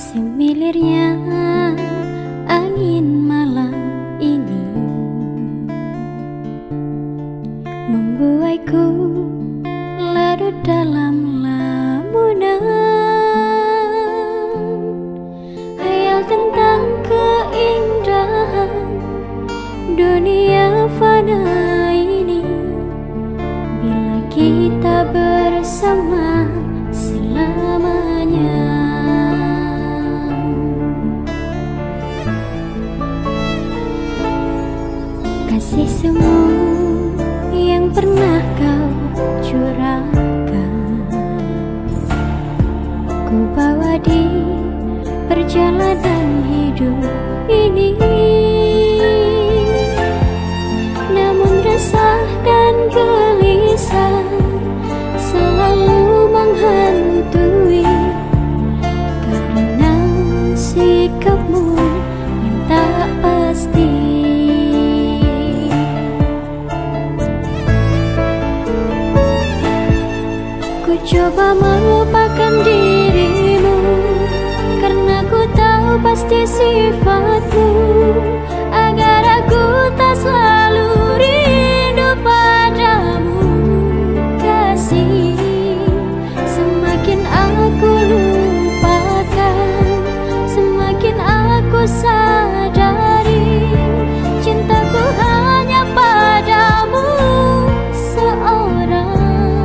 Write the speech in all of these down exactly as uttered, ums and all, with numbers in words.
Semilirnya angin malam ini membuaiku larut dalam lamunan hayal tentang keindahan dunia fana ini bila kita bersama selamanya. Kasih semu yang pernah kau curahkan, ku bawa di perjalanan hidup ini. Namun resah dan gelisah selalu menghantui karena sikapmu yang tak pasti. Ku coba melupakan dirimu karena ku tahu pasti sifatmu, agar aku tak selalu rindu padamu. Kasih, semakin aku lupakan, semakin aku sadari cintaku hanya padamu seorang.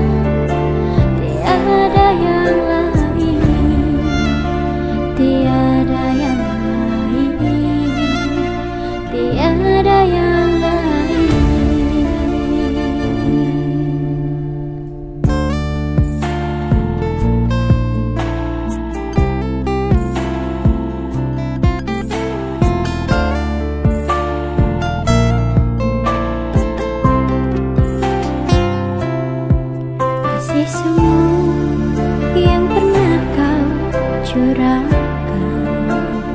Tiada yang lain, tiada yang lain, tiada yang lain. Kasih semua yang pernah kau curahkan,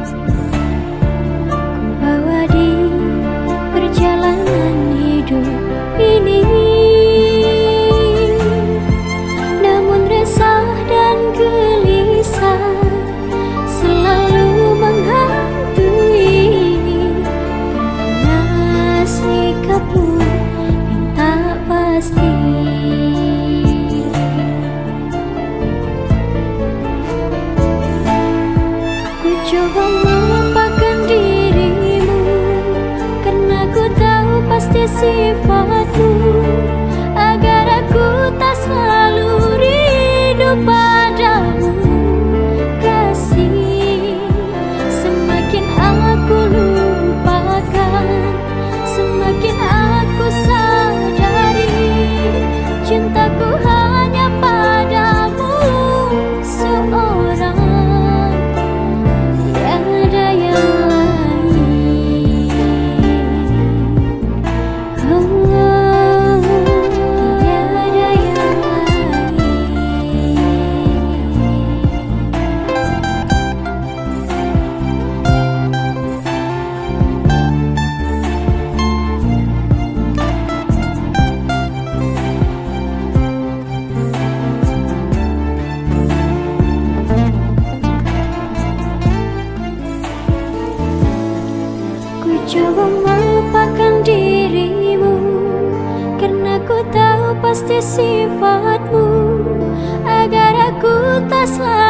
ku bawa di perjalanan hidup ini. Namun resah dan gelisah selalu menghantui karena sikapmu yang tak pasti. Coba melupakan dirimu karena ku tahu pasti sifatmu, agar aku tak selalu rindu padamu. Kasih, semakin aku lupakan, semakin aku sadari cintaku hanya padamu seorang. Coba melupakan dirimu karena ku tahu pasti sifatmu, agar aku tak selalu